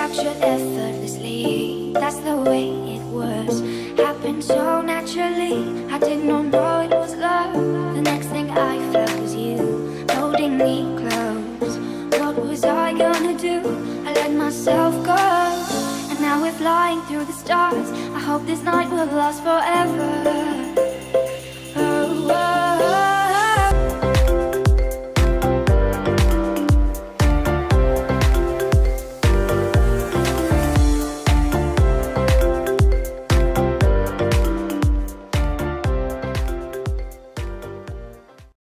structured effortlessly. That's the way it was. Happened so naturally. I did not know it was love. The next thing I felt was you holding me close. What was I gonna do? I let myself go, and now we're flying through the stars. I hope this night will last forever.